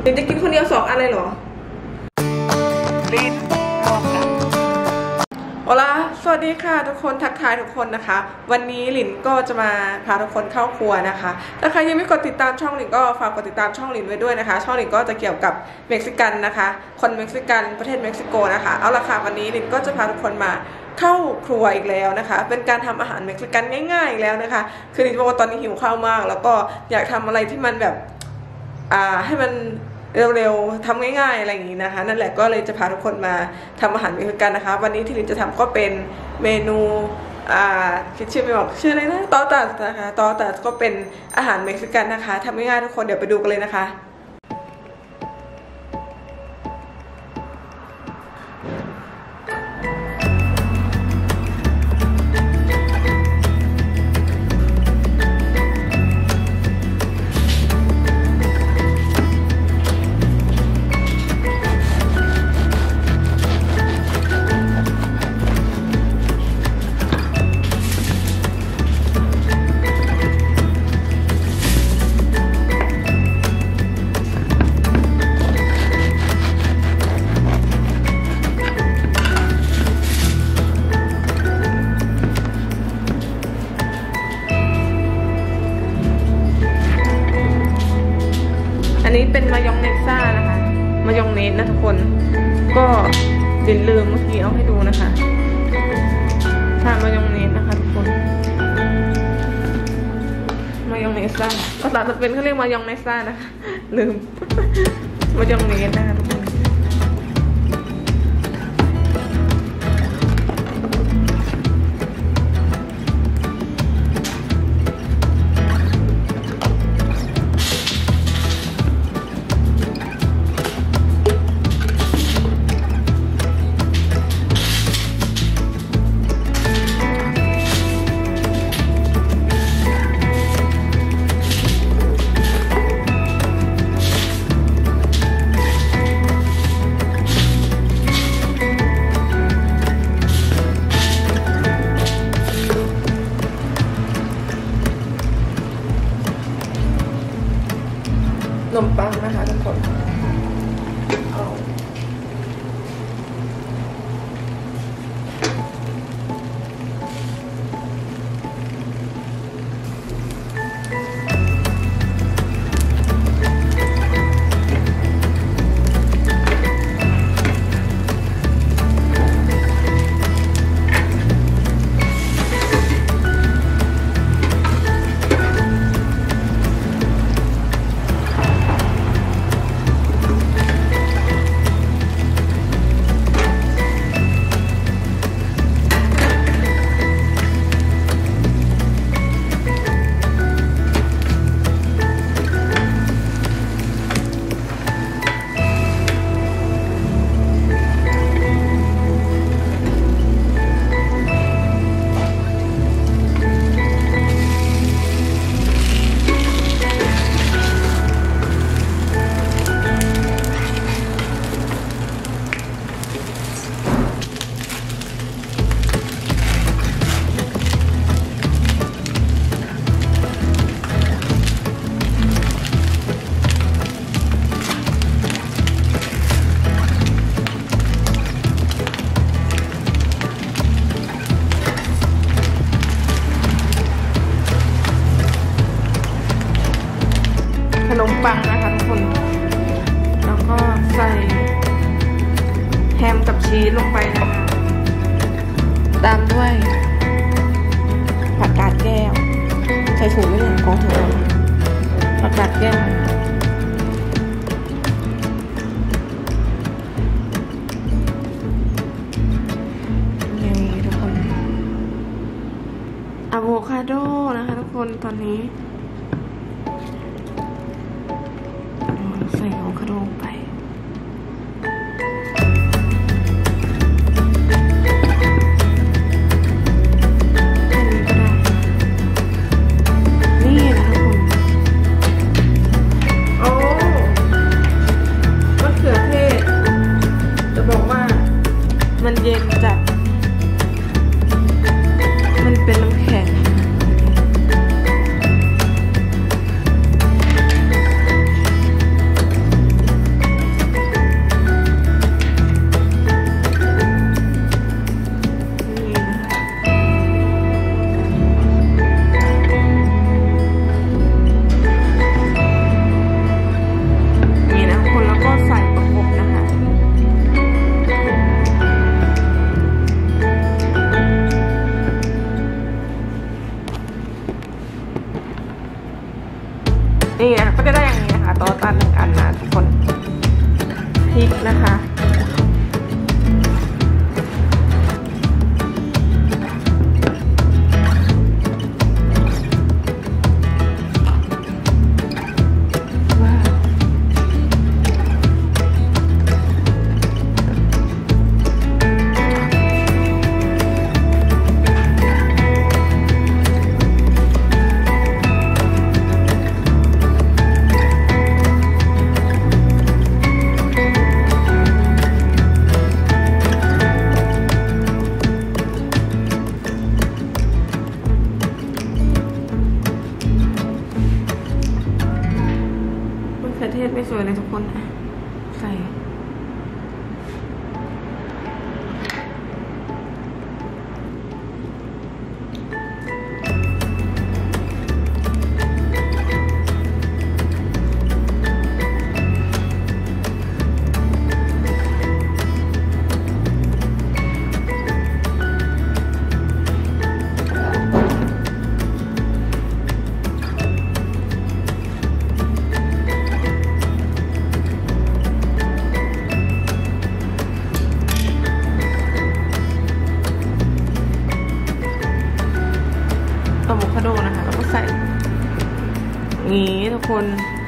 ลินจะกินคนเดียว2 อันเลยเหรอลินบอกกันโอลาสวัสดีค่ะทุกคนทักทายทุกคนนะคะวันนี้หลินก็จะมาพาทุกคนเข้าครัวนะคะถ้าใครยังไม่กดติดตามช่องหลินก็ฝากกดติดตามช่องหลินไว้ด้วยนะคะช่องหลินก็จะเกี่ยวกับเม็กซิกันนะคะคนเม็กซิกันประเทศเม็กซิโกนะคะเอาละค่ะวันนี้หลินก็จะพาทุกคนมาเข้าครัวอีกแล้วนะคะเป็นการทำอาหารเม็กซิกันง่ายๆอีกแล้วนะคะคือหลินบอกว่าตอนนี้หิวข้าวมากแล้วก็อยากทำอะไรที่มันแบบให้มันเร็วๆทำง่ายๆอะไรอย่างนี้นะคะนั่นแหละก็เลยจะพาทุกคนมาทำอาหารเม็กซิกันนะคะวันนี้ที่ลินจะทำก็เป็นเมนูคิดชื่อไม่ออกชื่ออะไรนะตอตัสนะคะตอตัสก็เป็นอาหารเม็กซิกันนะคะทำง่ายๆทุกคนเดี๋ยวไปดูกันเลยนะคะอันนี้เป็นมายองเนสซ่านะคะมายองเนสนะทุกคนก็ลินลืมเมื่อกี้เอาให้ดูนะคะทานมายองเนสนะคะทุกคนมายองเนสซ่าภาษาสเปนเขาเรียกมายองเนสซ่านะคะลืมมายองเนสนะคะทุกคนขนมปังนะคะทุกคนขนมปังนะคะทุกคนแล้วก็ใส่แฮมกับชีสลงไปนะคะตามด้วยผักกาดแก้วใส่ถุงไม่เหมือนของถุงผักกาดแก้วนี่ทุกคนอะโวคาโดนะคะทุกคนตอนนี้ใส่อะโวคาโดลงไปนี่นะคะคุณโอ้มะเขือเทศจะบอกว่ามันเย็นจัดมันเป็นน้ำแข็งนี่นะคะก็จะได้อย่างนี้นะคะโตตัน1 อันนะทุกคนพริกนะคะเทศไม่สวยเลยทุกคนใส่อะโวคาโดนะคะแล้วก็ใส่นี้ทุกคน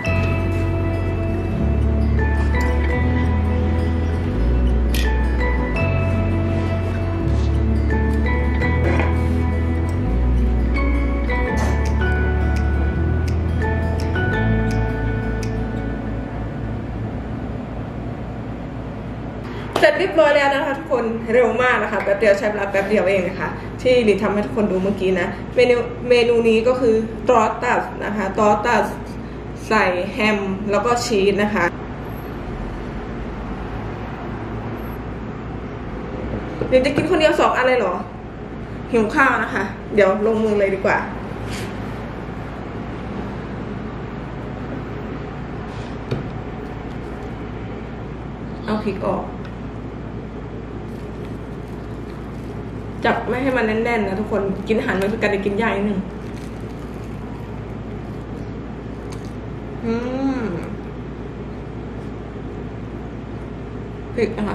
เสร็จเรียบร้อยแล้วนะคะทุกคนเร็วมากนะคะแป๊บเดียวใช้เวลาแป๊บเดียวเองนะคะที่ลินทำให้ทุกคนดูเมื่อกี้นะเมนูนี้ก็คือตอสตัสนะคะตอสตัสใส่แฮมแล้วก็ชีสนะคะลินจะกินคนเดียว2 อันเลยเหรอหิวข้าวนะคะเดี๋ยวลงมือเลยดีกว่าเอาพริกออกจับไม่ให้มันแน่นๆนะทุกคนกินอาหารเม็กซิกันจะกินยากนิดนึงพริกนะคะ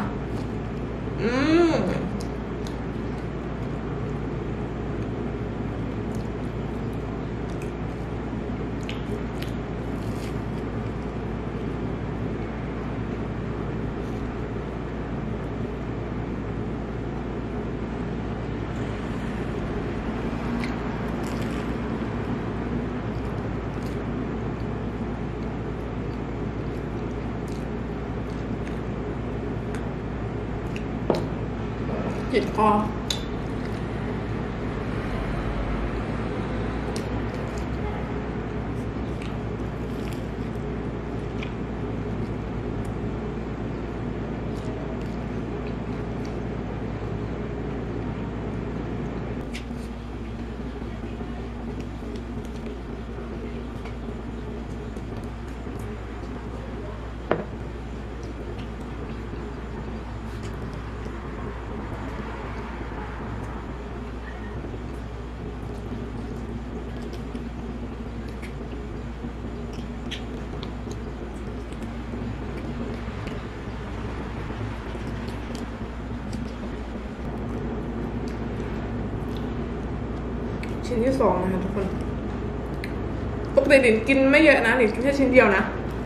ติดคอชิ้นที่2นะคะทุกคนปกติหลินกินไม่เยอะนะหลินกินแค่ชิ้นเดียวนะ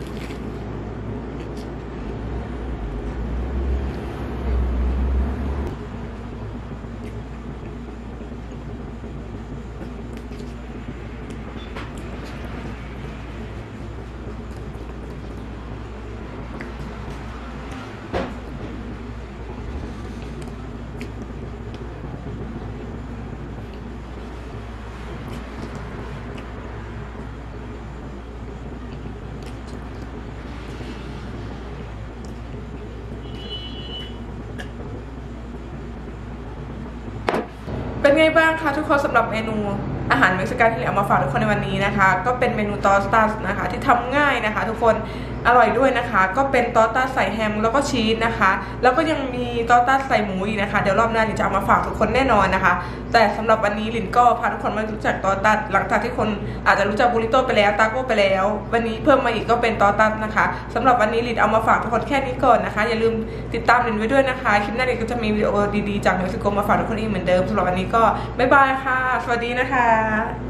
เป็นไงบ้างคะทุกคนสำหรับเมนูอาหารเม็กซิกันที่เอามาฝากทุกคนในวันนี้นะคะก็เป็นเมนูตอสตัสนะคะที่ทำง่ายนะคะทุกคนอร่อยด้วยนะคะก็เป็นตอสตัสใส่แฮมแล้วก็ชีสนะคะแล้วก็ยังมีตอสตัสใส่หมูอีกนะคะเดี๋ยวรอบหน้าหลินจะเอามาฝากทุกคนแน่นอนนะคะแต่สำหรับวันนี้หลินก็พาทุกคนมารู้จักตอสตัสหลังจากที่คนอาจจะรู้จักบูริโต้ไปแล้วตาโก้ไปแล้ววันนี้เพิ่มมาอีกก็เป็นตอสตัสนะคะสำหรับวันนี้หลินเอามาฝากทุกคนแค่นี้ก่อนนะคะอย่าลืมติดตามหลินไว้ด้วยนะคะคลิปหน้าหลินก็จะมีวิดีโอดีๆจากเม็กซิโกมาฝากทุกคนอีกเหมือนเดิมสำหรับวันนี้ก็บ๊ายบายค่ะสวัสดีนะคะ